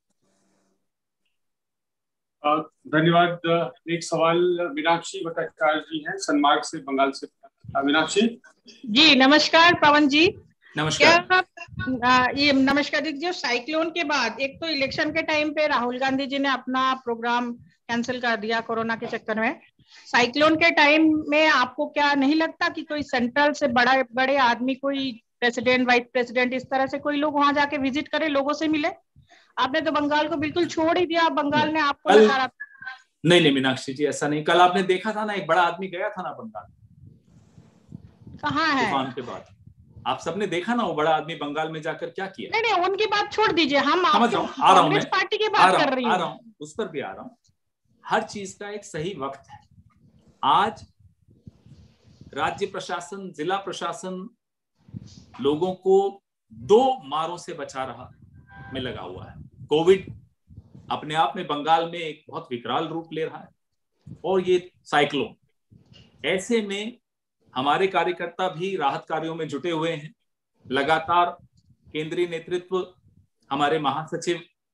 धन्यवाद। एक सवाल मीनाक्षी भट्टाचार्य जी हैं सनमार्ग से, बंगाल से। मीनाक्षी जी नमस्कार पवन जी। नमस्कार। ये नमस्कार दीजिए। साइक्लोन के बाद एक तो इलेक्शन के टाइम पे राहुल गांधी जी ने अपना प्रोग्राम कैंसिल कर दिया कोरोना के चक्कर में। साइक्लोन के टाइम में आपको क्या नहीं लगता कि कोई सेंट्रल से बड़े आदमी, कोई प्रेसिडेंट, वाइस प्रेसिडेंट, इस तरह से कोई लोग वहां जाके विजिट करे, लोगों से मिले? आपने तो बंगाल को बिल्कुल छोड़ ही दिया। बंगाल ने आपको नहीं मीनाक्षी जी, ऐसा नहीं। कल आपने देखा था ना, एक बड़ा आदमी गया था ना बंगाल। कहाँ है? तूफान के बाद आप सबने देखा ना, वो बड़ा आदमी बंगाल में जाकर क्या किया। नहीं उनकी बात छोड़ दीजिए, हम कांग्रेस पार्टी की बात कर रही हूँ। आ रहा हूँ, उस पर भी आ रहा हूँ। हर चीज का एक सही वक्त है। आज राज्य प्रशासन, जिला प्रशासन लोगों को 2 मारों से बचा रहा में लगा हुआ है। कोविड अपने आप में बंगाल में एक बहुत विकराल रूप ले रहा है, और ये साइक्लोन। ऐसे में हमारे कार्यकर्ता भी राहत कार्यों में जुटे हुए हैं। लगातार केंद्रीय नेतृत्व, हमारे महासचिव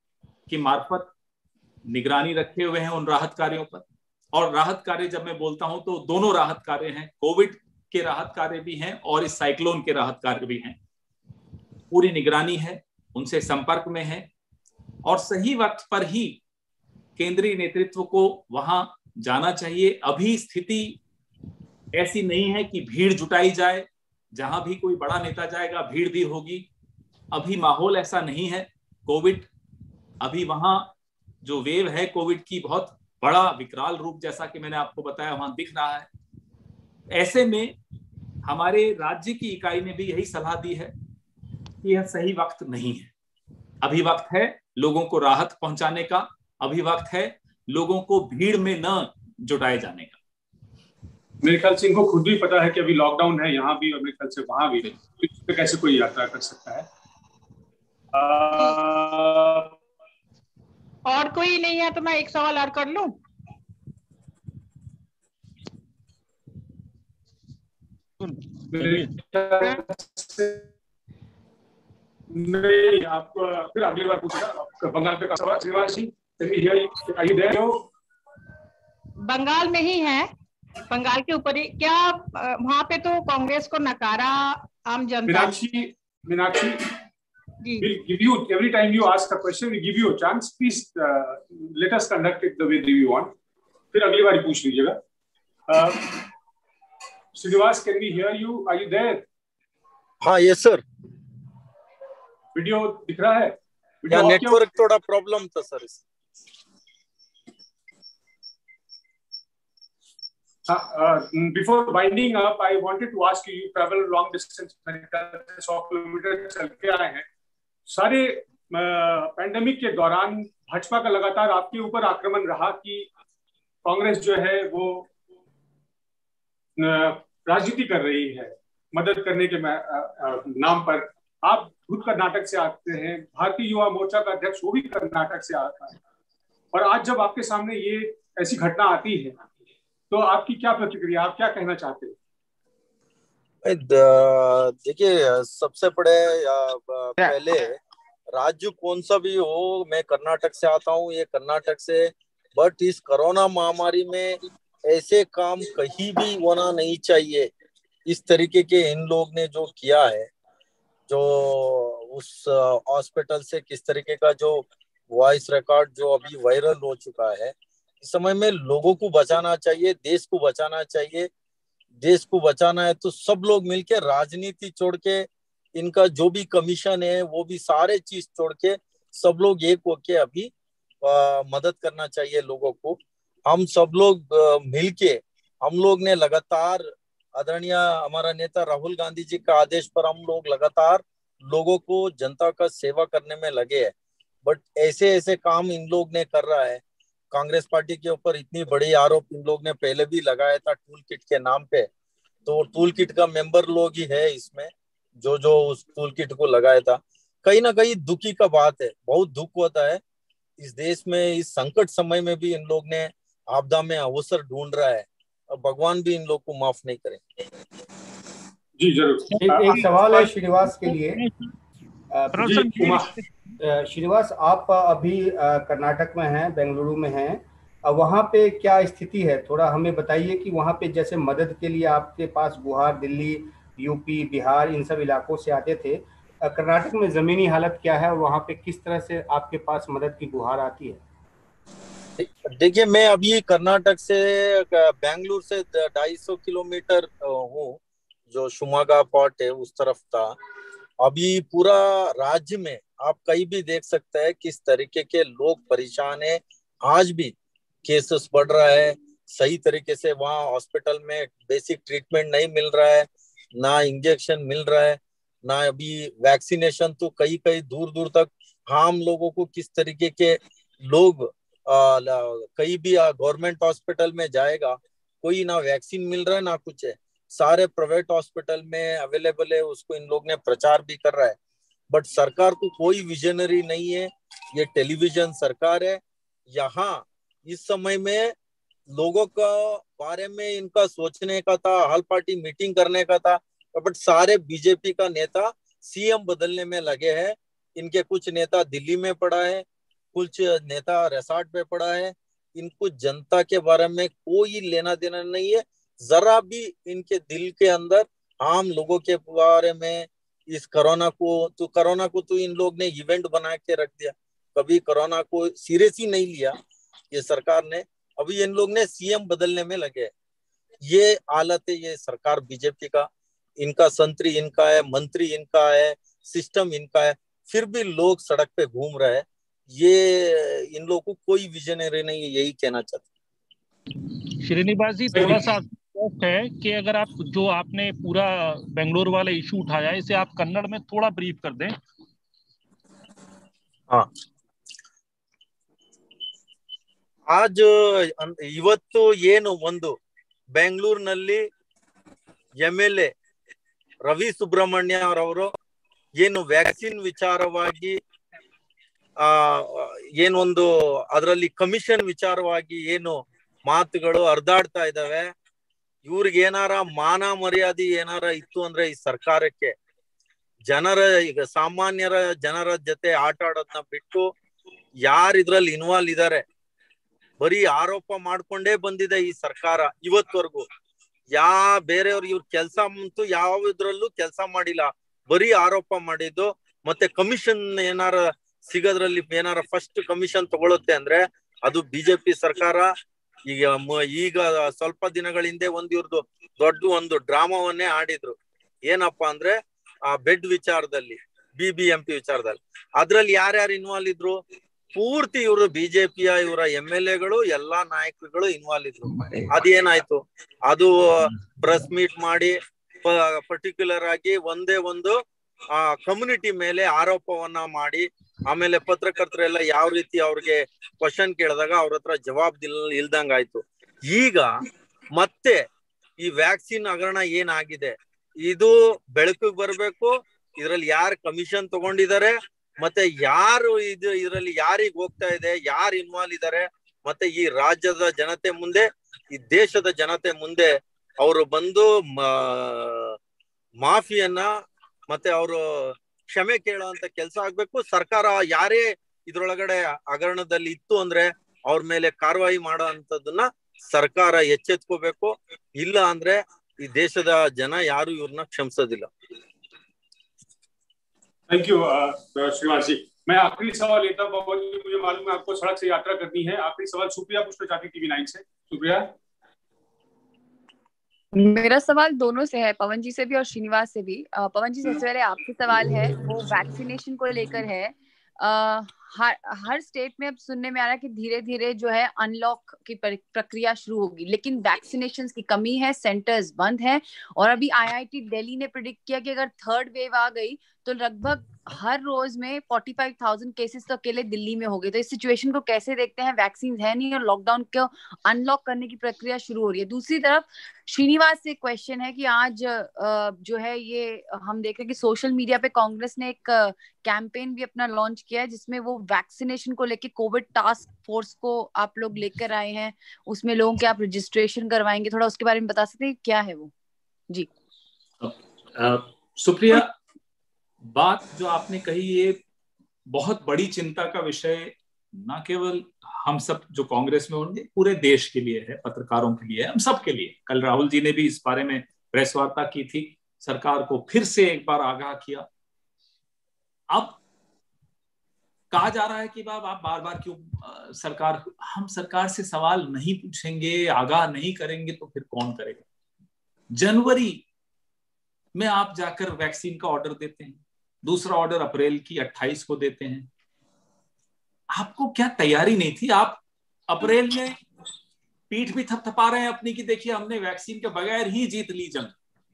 की मार्फत निगरानी रखे हुए हैं उन राहत कार्यों पर। और राहत कार्य जब मैं बोलता हूं तो दोनों राहत कार्य हैं, कोविड के राहत कार्य भी हैं और इस साइक्लोन के राहत कार्य भी हैं। पूरी निगरानी है, उनसे संपर्क में है और सही वक्त पर ही केंद्रीय नेतृत्व को वहां जाना चाहिए। अभी स्थिति ऐसी नहीं है कि भीड़ जुटाई जाए, जहां भी कोई बड़ा नेता जाएगा भीड़ भी होगी। अभी माहौल ऐसा नहीं है। कोविड अभी वहां जो वेव है कोविड की, बहुत बड़ा विकराल रूप जैसा कि मैंने आपको बताया वहां दिख रहा है। ऐसे में हमारे राज्य की इकाई ने भी यही सलाह दी है कि यह सही वक्त नहीं है। अभी वक्त है लोगों को राहत पहुंचाने का, अभी वक्त है लोगों को भीड़ में न जुटाए जाने का। मेरे ख्याल से इनको खुद भी पता है कि अभी लॉकडाउन है यहाँ भी और मेरे ख्याल से वहां भी, तो इस पे कैसे कोई यात्रा कर सकता है। और कोई नहीं है तो मैं एक सवाल और कर लूं। नहीं, आप फिर अगली बार पूछेगा। बंगाल पे का सवाल श्रीनिवास जी, बंगाल में ही है, बंगाल के ऊपर ही क्या वहां पे तो कांग्रेस को नकारा आम जनता। Meenakshi, we'll give you every time you ask a question, we give you a chance. Please let us conduct it the way you want. फिर अगली बार पूछ लीजिएगा। Srinivas, can we hear you? Are you there? हाँ, yes sir. वीडियो दिख रहा है? क्या नेटवर्क थोड़ा प्रॉब्लम था sir. Before winding up, I wanted to ask you, you travel long distance, 100 kilometre चल के आए हैं। सारे पैंडेमिक के दौरान भाजपा का लगातार आपके ऊपर आक्रमण रहा कि कांग्रेस जो है वो राजनीति कर रही है मदद करने के नाम पर। आप खुद कर्नाटक से आते हैं, भारतीय युवा मोर्चा का अध्यक्ष वो भी कर्नाटक से आता है, और आज जब आपके सामने ये ऐसी घटना आती है तो आपकी क्या प्रतिक्रिया, आप क्या कहना चाहते हैं? देखिए, सबसे बड़े पहले राज्य कौन सा भी हो, मैं कर्नाटक से आता हूँ, ये कर्नाटक से, बट इस कोरोना महामारी में ऐसे काम कहीं भी होना नहीं चाहिए। इस तरीके के इन लोग ने जो किया है, जो उस हॉस्पिटल से किस तरीके का जो वॉइस रिकॉर्ड जो अभी वायरल हो चुका है, इस समय में लोगों को बचाना चाहिए, देश को बचाना चाहिए। देश को बचाना है तो सब लोग मिलकर राजनीति छोड़ के, इनका जो भी कमीशन है वो भी सारे चीज छोड़ के सब लोग एक होके अभी मदद करना चाहिए लोगों को। हम सब लोग मिलके, हम लोग ने लगातार आदरणीय हमारा नेता राहुल गांधी जी का आदेश पर हम लोग लगातार लोगों को, जनता का सेवा करने में लगे हैं। बट ऐसे ऐसे काम इन लोग ने कर रहा है। कांग्रेस पार्टी के ऊपर इतनी बड़ी आरोप इन लोग ने पहले भी लगाया था टूल किट के नाम पे, तो टूल किट का मेंबर लोग ही है इसमें जो उस टूल किट को लगाया था। कहीं ना कहीं दुखी का बात है, बहुत दुख होता है इस देश में, इस संकट समय में भी इन लोग ने आपदा में अवसर ढूंढ रहा है, और भगवान भी इन लोग को माफ नहीं करेंगे। जी जरूर। एक सवाल है श्रीनिवास के लिए। श्रीनिवास, आप अभी कर्नाटक में हैं, बेंगलुरु में हैं, वहाँ पे क्या स्थिति है, थोड़ा हमें बताइए कि वहाँ पे जैसे मदद के लिए आपके पास गुहार दिल्ली, यूपी, बिहार इन सब इलाकों से आते थे, कर्नाटक में जमीनी हालत क्या है और वहाँ पे किस तरह से आपके पास मदद की गुहार आती है? देखिए, मैं अभी कर्नाटक से बेंगलुरु से 250 किलोमीटर हूँ, जो शिवमोगा पोर्ट है उस तरफ था। अभी पूरा राज्य में आप कहीं भी देख सकते हैं किस तरीके के लोग परेशान हैं। आज भी केसेस बढ़ रहा है, सही तरीके से वहाँ हॉस्पिटल में बेसिक ट्रीटमेंट नहीं मिल रहा है, ना इंजेक्शन मिल रहा है, ना अभी वैक्सीनेशन। तो कहीं कहीं दूर दूर तक आम लोगों को किस तरीके के लोग कहीं भी गवर्नमेंट हॉस्पिटल में जाएगा, कोई ना वैक्सीन मिल रहा है ना कुछ है, सारे प्राइवेट हॉस्पिटल में अवेलेबल है, उसको इन लोग ने प्रचार भी कर रहा है। बट सरकार को कोई विजनरी नहीं है, ये टेलीविजन सरकार है। यहाँ इस समय में लोगों का बारे में इनका सोचने का था, हॉल पार्टी मीटिंग करने का था, बट सारे बीजेपी का नेता सीएम बदलने में लगे हैं। इनके कुछ नेता दिल्ली में पड़ा है, कुछ नेता रिसॉर्ट पे पड़ा है, इनको जनता के बारे में कोई लेना देना नहीं है, जरा भी इनके दिल के अंदर आम लोगों के बारे में। इस कोरोना को तो इन लोग ने इवेंट बना के रख दिया, कभी कोरोना को सीरियस ही नहीं लिया ये सरकार ने। अभी इन लोग ने सीएम बदलने में लगे। ये हालत है ये सरकार बीजेपी का, इनका संतरी इनका है, मंत्री इनका है, सिस्टम इनका है, फिर भी लोग सड़क पे घूम रहे हैं। ये इन लोगों को कोई विजनरी नहीं है, यही कहना चाहते। श्रीनिवास जी, थोड़ा सा है कि अगर आप जो आपने पूरा बेंगलोर वाला इशू उठाया है, इसे आप कन्नड़ में थोड़ा ब्रीफ कर दें। हाँ, आज ಇವತ್ತು ಏನು ಒಂದು ಬೆಂಗಳೂರಿನಲ್ಲಿ MLA ರವಿ ಸುಬ್ರಹ್ಮಣ್ಯ ಅವರು ಏನು ವ್ಯಾಕ್ಸಿನ್ ವಿಚಾರವಾಗಿ ಏನೊಂದು ಅದರಲ್ಲಿ ಕಮಿಷನ್ ವಿಚಾರವಾಗಿ ಏನು ಮಾತುಗಳು ಹರಿದಾಡ್ತಾ ಇದಾವೆ, ಇವ್ರಿಗೆ ಏನಾರ ಮಾನ ಮರ್ಯಾದೆ ಏನಾರ ಇತ್ತು ಅಂದ್ರೆ ಈ ಸರ್ಕಾರಕ್ಕೆ, ಈಗ ಸಾಮಾನ್ಯರ ಜನರ ಜೊತೆ ಆಟ ಆಡೋದನ್ನ ಬಿಟ್ಟು ಯಾರು ಇದ್ರಲ್ಲಿ ಇನ್ವಾಲ್ವ್ ಇದಾರೆ, ಬರೀ ಆರೋಪ ಮಾಡ್ಕೊಂಡೇ ಬಂದಿದೆ ಈ ಸರ್ಕಾರ ಇವತ್ವರೆಗೂ. ಬೇರೆಯವ್ರು ಇವ್ರ ಕೆಲ್ಸ ಅಂತೂ ಯಾವ ಇದ್ರಲ್ಲೂ ಕೆಲಸ ಮಾಡಿಲ್ಲ, ಬರೀ ಆರೋಪ ಮಾಡಿದ್ದು. ಮತ್ತೆ ಕಮಿಷನ್ ಏನಾರ ಸಿಗೋದ್ರಲ್ಲಿ ಏನಾರ ಫಸ್ಟ್ ಕಮಿಷನ್ ತಗೊಳುತ್ತೆ ಅಂದ್ರೆ ಅದು ಬಿಜೆಪಿ ಸರ್ಕಾರ. ಈಗ ಸ್ವಲ್ಪ ದಿನಗಳ ಹಿಂದೆ ಇವ್ರದ್ದು ದೊಡ್ಡ ಒಂದು ಡ್ರಾಮಾವನ್ನೇ ಆಡಿದ್ರು. ಏನಪ್ಪಾ ಅಂದ್ರೆ ಆ ಬೆಡ್ ವಿಚಾರದಲ್ಲಿ, BBMP ವಿಚಾರದಲ್ಲಿ. ಅದ್ರಲ್ಲಿ ಯಾರ್ಯಾರು ಇನ್ವಾಲ್ವ್ ಇದ್ರು? ಪೂರ್ತಿ ಇವರು ಬಿಜೆಪಿಯ ಇವರ MLAಗಳು ಎಲ್ಲಾ ನಾಯಕರುಗಳು ಇನ್ವಾಲ್ವ್ ಇದ್ರು. ಅದೇನಾಯ್ತು? ಅದು ಪ್ರೆಸ್ ಮೀಟ್ ಮಾಡಿ ಪರ್ಟಿಕ್ಯುಲರ್ ಆಗಿ ಒಂದೇ ಒಂದು ಕಮ್ಯುನಿಟಿ ಮೇಲೆ ಆರೋಪವನ್ನ ಮಾಡಿ, ಆಮೇಲೆ ಪತ್ರಕರ್ತರೆಲ್ಲ ಯಾವ ರೀತಿ ಅವ್ರಿಗೆ ಕ್ವಶನ್ ಕೇಳಿದಾಗ ಅವ್ರ ಹತ್ರ ಜವಾಬ್ ಇಲ್ದಂಗ ಆಯ್ತು. ಈಗ ಮತ್ತೆ ಈ ವ್ಯಾಕ್ಸಿನ್ ಹಗರಣ ಏನಾಗಿದೆ ಇದು ಬೆಳಕಿಗೆ ಬರ್ಬೇಕು. ಇದ್ರಲ್ಲಿ ಯಾರು ಕಮಿಷನ್ ತಗೊಂಡಿದ್ದಾರೆ, ಮತ್ತೆ ಯಾರು ಇದರಲ್ಲಿ ಯಾರಿಗ್ ಹೋಗ್ತಾ ಇದೆ, ಯಾರು ಇನ್ವಾಲ್ವ್ ಇದ್ದಾರೆ, ಮತ್ತೆ ಈ ರಾಜ್ಯದ ಜನತೆ ಮುಂದೆ, ಈ ದೇಶದ ಜನತೆ ಮುಂದೆ ಅವರು ಬಂದು ಮಾಫಿಯನ್ನ ಮತ್ತೆ ಅವರು ಕ್ಷಮೆ ಕೇಳುವಂತ ಕೆಲಸ ಆಗ್ಬೇಕು. ಸರ್ಕಾರ ಯಾರೇ ಇದ್ರೊಳಗಡೆ ಹಗರಣದಲ್ಲಿ ಇತ್ತು ಅಂದ್ರೆ ಅವ್ರ ಮೇಲೆ ಕಾರ್ಯವಾಹಿ ಮಾಡೋ ಅಂತದನ್ನ ಸರ್ಕಾರ ಎಚ್ಚೆತ್ಕೋಬೇಕು. ಇಲ್ಲ ಅಂದ್ರೆ ಈ ದೇಶದ ಜನ ಯಾರು ಇವ್ರನ್ನ ಕ್ಷಮಿಸೋದಿಲ್ಲ. Thank you Srinivas ji. मैं आखिरी सवाल लेता हूँ पवन जी, मुझे मालूम है आपको सड़क से यात्रा करनी है। आखिरी सवाल सुप्रिया पूछना चाहती TV9 से। सुप्रिया। मेरा सवाल दोनों से है, पवन जी से भी और श्रीनिवास से भी। पवन जी, सबसे पहले आपसे सवाल है वो वैक्सीनेशन को लेकर है। हर स्टेट में अब सुनने में आ रहा है कि धीरे धीरे जो है अनलॉक की प्रक्रिया शुरू होगी, लेकिन वैक्सीनेशन की कमी है, सेंटर्स बंद हैं। और अभी IIT दिल्ली ने प्रेडिक्ट किया कि अगर थर्ड वेव आ गई तो लगभग हर रोज में 45,000 केसेस तो अकेले दिल्ली में हो गए। तो इस सिचुएशन को कैसे देखते हैं? वैक्सीन है नहीं और लॉकडाउन को अनलॉक करने की प्रक्रिया शुरू हो रही है। दूसरी तरफ श्रीनिवास से क्वेश्चन है कि आज जो है ये हम देख रहे हैं कि सोशल मीडिया पे कांग्रेस ने एक कैंपेन भी अपना लॉन्च किया है, जिसमें वो वैक्सीनेशन को लेके कोविड टास्क फोर्स को आप लोग लेकर आए हैं, उसमें लोगों के आप रजिस्ट्रेशन करवाएंगे, थोड़ा उसके बारे में बता सकते हैं क्या है वो? जी सुप्रिया, बात जो आपने कही ये बहुत बड़ी चिंता का विषय न केवल हम सब जो कांग्रेस में होंगे, पूरे देश के लिए है, पत्रकारों के लिए है, हम सब के लिए। कल राहुल जी ने भी इस बारे में प्रेस वार्ता की थी, सरकार को फिर से एक बार आगाह किया। अब कहा जा रहा है कि बाब आप बार बार क्यों हम सरकार से सवाल नहीं पूछेंगे, आगाह नहीं करेंगे तो फिर कौन करेगा? जनवरी में आप जाकर वैक्सीन का ऑर्डर देते हैं, दूसरा ऑर्डर अप्रैल की 28 को देते हैं। आपको क्या तैयारी नहीं थी? आप अप्रैल में पीठ भी थपथपा रहे हैं अपनी कि देखिए हमने वैक्सीन के बगैर ही जीत ली जंग।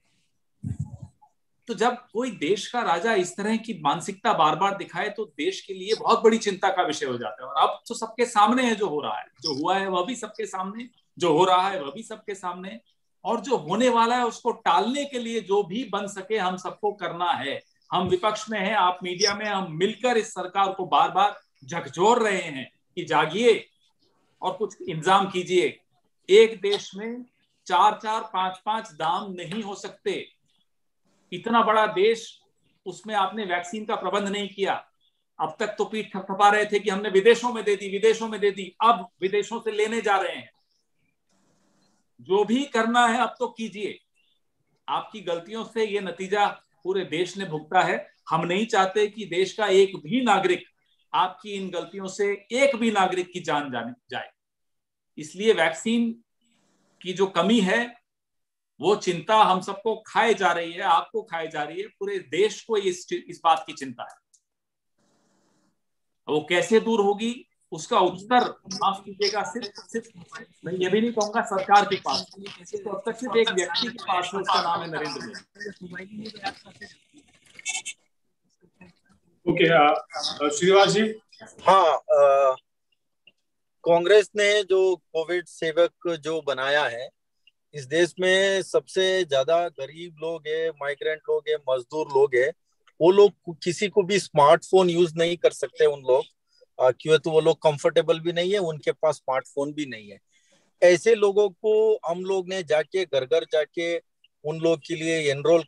तो जब कोई देश का राजा इस तरह की मानसिकता बार बार दिखाए तो देश के लिए बहुत बड़ी चिंता का विषय हो जाता है। और अब तो सबके सामने है जो हो रहा है, जो हुआ है वह भी सबके सामने, जो हो रहा है वह भी सबके सामने, और जो होने वाला है उसको टालने के लिए जो भी बन सके हम सबको करना है। हम विपक्ष में हैं, आप मीडिया में, हम मिलकर इस सरकार को बार बार झकझोर रहे हैं कि जागिए और कुछ इंतजाम कीजिए। एक देश में 4-4, 5-5 दाम नहीं हो सकते। इतना बड़ा देश, उसमें आपने वैक्सीन का प्रबंध नहीं किया। अब तक तो पीठ थपथपा रहे थे कि हमने विदेशों में दे दी, विदेशों में दे दी, अब विदेशों से लेने जा रहे हैं। जो भी करना है अब तो कीजिए। आपकी गलतियों से ये नतीजा पूरे देश ने भुगता है। हम नहीं चाहते कि देश का एक भी नागरिक आपकी इन गलतियों से, एक भी नागरिक की जान जाने जाए। इसलिए वैक्सीन की जो कमी है वो चिंता हम सबको खाए जा रही है, आपको खाए जा रही है, पूरे देश को इस बात की चिंता है। वो कैसे दूर होगी उसका उत्तर, माफ कीजिएगा, सिर्फ मैं ये भी नहीं कहूंगा सरकार के पास, तो अब तक सिर्फ एक व्यक्ति के पास है, उसका नाम है नरेंद्र मोदी। ओके, श्रीनिवास जी। हाँ, कांग्रेस ने जो कोविड सेवक जो बनाया है, इस देश में सबसे ज्यादा गरीब लोग है, माइग्रेंट लोग है, मजदूर लोग है, वो लोग किसी को भी स्मार्टफोन यूज नहीं कर सकते। उन लोग क्यों, तो वो लोग कंफर्टेबल भी नहीं है, उनके पास स्मार्टफोन भी नहीं है। ऐसे लोगों को हम लोग ने जाके घर घर जाके उन लोग के लिए एनरोल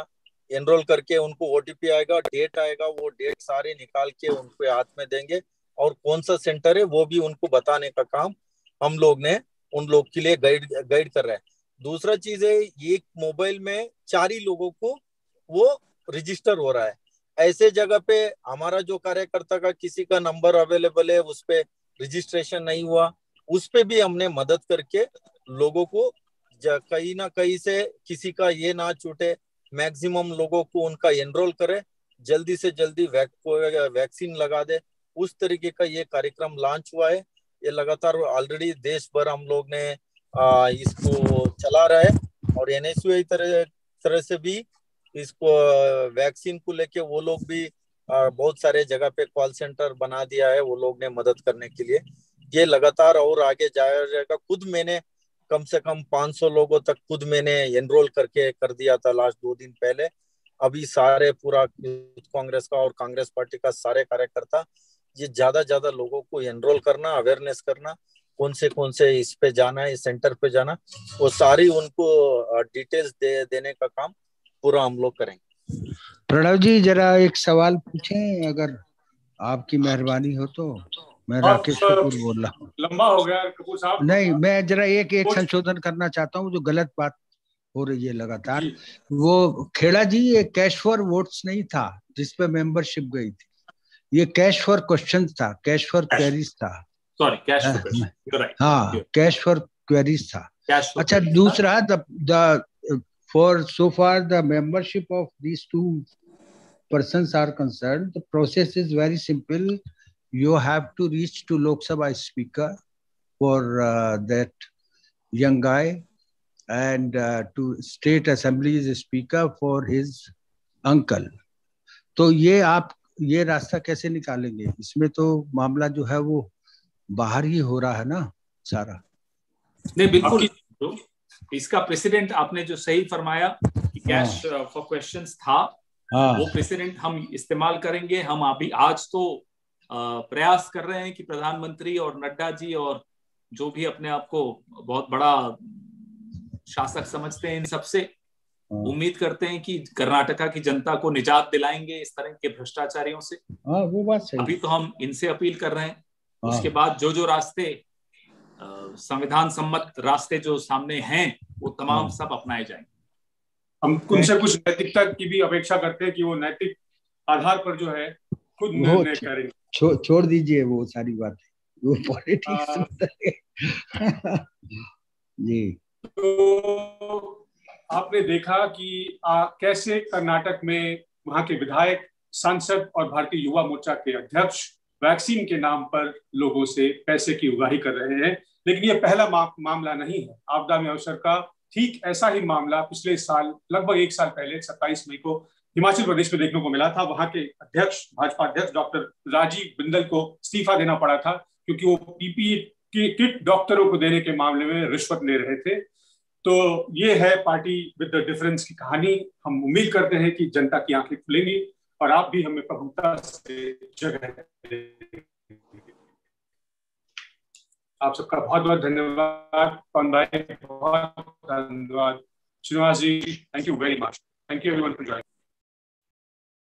करके उनको ओटीपी आएगा, डेट आएगा, वो डेट सारे निकाल के उनके हाथ में देंगे और कौन सा सेंटर है वो भी उनको बताने का काम हम लोग ने उन लोग के लिए गाइड कर रहे हैं। दूसरा चीज है, एक मोबाइल में 4 ही लोगों को वो रजिस्टर हो रहा है। ऐसे जगह पे हमारा जो कार्यकर्ता का किसी का नंबर अवेलेबल है, उस पे रजिस्ट्रेशन नहीं हुआ, उस पे भी हमने मदद करके लोगों को कहीं ना कहीं से किसी का ये ना छूटे, मैक्सिमम लोगों को उनका एनरोल करे, जल्दी से जल्दी वैक्सीन लगा दे। उस तरीके का ये कार्यक्रम लॉन्च हुआ है। ये लगातार ऑलरेडी देश भर हम लोग ने इसको चला रहा है और एनएसयूआई तरह से भी इसको वैक्सीन को लेके वो लोग भी बहुत सारे जगह पे कॉल सेंटर बना दिया है वो लोग ने मदद करने के लिए। ये लगातार और आगे जाएगा। खुद मैंने कम से कम 500 लोगों तक खुद मैंने एनरोल करके कर दिया था लास्ट 2 दिन पहले। अभी सारे पूरा कांग्रेस का और कांग्रेस पार्टी का सारे कार्यकर्ता ये ज्यादा लोगों को एनरोल करना, अवेयरनेस करना, कौन से इस पे जाना है, इस सेंटर पे जाना, वो सारी उनको डिटेल्स देने का काम पूरा हम लोग करेंगे। प्रणव जी जरा एक सवाल पूछें अगर आपकी मेहरबानी हो तो। मैं राकेश कपूर बोल रहा हूँ। लंबा हो गया कपूर साहब। नहीं, मैं जरा एक संशोधन करना चाहता हूँ, जो गलत बात हो रही है लगातार। वो खेड़ा जी, ये कैश फॉर वोट्स नहीं था जिसपे मेंबरशिप गई थी, ये कैश फॉर क्वेश्चन था, कैश फॉर क्वेरीज था। Sorry, cash for question. हाँ, कैश फॉर क्वेरीज था। अच्छा, दूसरा for so far the membership of these 2 persons are concerned, the process is very simple. You have to reach to Lok Sabha speaker for that young guy, and to state assembly's speaker for his uncle. तो ये आप ये रास्ता कैसे निकालेंगे? इसमें तो मामला जो है वो बाहर ही हो रहा है ना सारा। नहीं, बिल्कुल। इसका प्रेसिडेंट आपने जो सही फरमाया कि कैश फॉर क्वेश्चंस था, वो प्रेसिडेंट हम इस्तेमाल करेंगे। हम अभी आज तो प्रयास कर रहे हैं कि प्रधानमंत्री और नड्डा जी और जो भी अपने आप को बहुत बड़ा शासक समझते हैं, इन सबसे उम्मीद करते हैं कि कर्नाटका की जनता को निजात दिलाएंगे इस तरह के भ्रष्टाचारियों से। वो बात सही। अभी तो हम इनसे अपील कर रहे हैं। उसके बाद जो रास्ते संविधान सम्मत रास्ते जो सामने हैं वो तमाम सब अपनाए जाएंगे। हम उनसे कुछ नैतिकता की भी अपेक्षा करते हैं कि वो नैतिक आधार पर जो है खुद निर्णय करेंगे। छोड़ दीजिए वो सारी बातें, वो पॉलिटिक्स जी। तो आपने देखा कि कैसे कर्नाटक में वहां के विधायक, सांसद और भारतीय युवा मोर्चा के अध्यक्ष वैक्सीन के नाम पर लोगों से पैसे की उगाही कर रहे हैं। लेकिन ये पहला मामला नहीं है। आपदा में अवसर का ठीक ऐसा ही मामला पिछले साल लगभग 1 साल पहले 27 मई को हिमाचल प्रदेश में देखने को मिला था। वहां के अध्यक्ष, भाजपा अध्यक्ष डॉक्टर राजीव बिंदल को इस्तीफा देना पड़ा था क्योंकि वो पीपीई की किट डॉक्टरों को देने के मामले में रिश्वत ले रहे थे। तो ये है पार्टी विद द डिफरेंस की कहानी। हम उम्मीद करते हैं कि जनता की आंखें खुलेंगी और आप भी हमें प्रमुखता से जगह देंगे। आप सबका बहुत बहुत धन्यवाद। पवन भाई बहुत धन्यवाद। Srinivas ji, thank you very much. Thank you everyone for joining.